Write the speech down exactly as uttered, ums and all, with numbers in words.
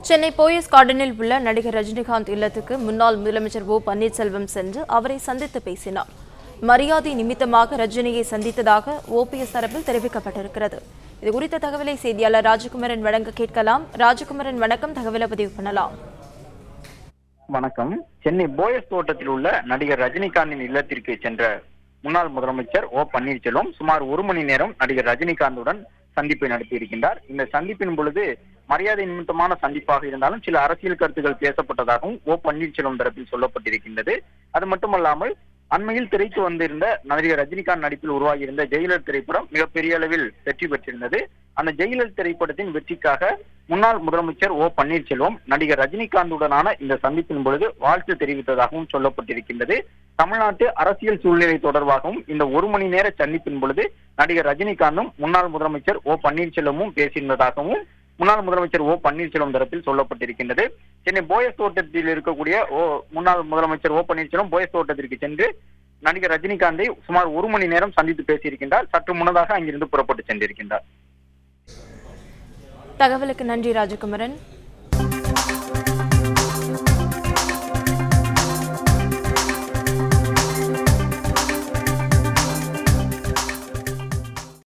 சென்னை போயஸ் கார்டனில் உள்ள நடிகர் ரஜினிகாந்த் இல்லத்துக்கு முன்னாள் முதலமைச்சர் ஓ பன்னீர்செல்வம் சென்று அவரை சந்தித்து பேசினார். மரியாதை நிமித்தமாக ரஜினியை சந்தித்ததாக ஓபிஎஸ் தரப்பில் தெரிவிக்கப்பட்டிருக்கிறது. இதுகுறித்த தகவலை செய்தியாளர் ராஜகுமரன் வழங்க கேட்கலாம். ராஜகுமரன் வணக்கம், தகவலை பதிவு பண்ணலாம். வணக்கம். சென்னை போயஸ் தோட்டத்தில் உள்ள நடிகர் ரஜினிகாந்தின் இல்லத்திற்கு சென்ற முன்னாள் முதலமைச்சர் ஓ பன்னீர்செல்வம் சுமார் ஒரு மணி நேரம் நடிகர் ரஜினிகாந்துடன் சந்திப்பை நடத்தியிருக்கின்றார். இந்த சந்திப்பின் பொழுது மரியாதை நிமித்தமான சந்திப்பாக இருந்தாலும் சில அரசியல் கருத்துக்கள் பேசப்பட்டதாகவும் ஓ பன்னீர்செல்வம் தரப்பில் சொல்லப்பட்டிருக்கின்றது. அது மட்டுமல்லாமல் அண்மையில் திரைக்கு வந்திருந்த நடிகர் ரஜினிகாந்த் நடிப்பில் உருவாகியிருந்த ஜெயிலர் திரைப்படம் மிகப்பெரிய அளவில் வெற்றி பெற்றிருந்தது. அந்த ஜெயிலர் திரைப்படத்தின் வெற்றிக்காக முன்னாள் முதலமைச்சர் ஓ பன்னீர்செல்வம் நடிகர் ரஜினிகாந்துடனான இந்த சந்திப்பின் பொழுது வாழ்த்து தெரிவித்ததாகவும் சொல்லப்பட்டிருக்கின்றது. தமிழ்நாட்டு அரசியல் சூழ்நிலை தொடர்பாகவும் இந்த ஒரு மணி நேர சந்திப்பின் பொழுது நடிகர் ரஜினிகாந்தும் முன்னாள் முதலமைச்சர் ஓ பன்னீர்செல்வமும் பேசியிருந்ததாகவும் முன்னாள் முதலமைச்சர் ஓ பன்னீர்செல்வம் தரப்பில் சொல்லப்பட்டிருக்கின்றது. சென்னை போயஸ் தோட்டத்தில் இருக்கக்கூடிய ஓ முன்னாள் முதலமைச்சர் ஓ பன்னீர்செல்வம் போயஸ் தோட்டத்திற்கு சென்று நடிகர் ரஜினிகாந்தை சுமார் ஒரு மணி நேரம் சந்தித்து பேசியிருக்கின்றார். சற்று முன்னதாக அங்கிருந்து புறப்பட்டு சென்றிருக்கின்றார். தகவலுக்கு நன்றி ராஜகுமரன்.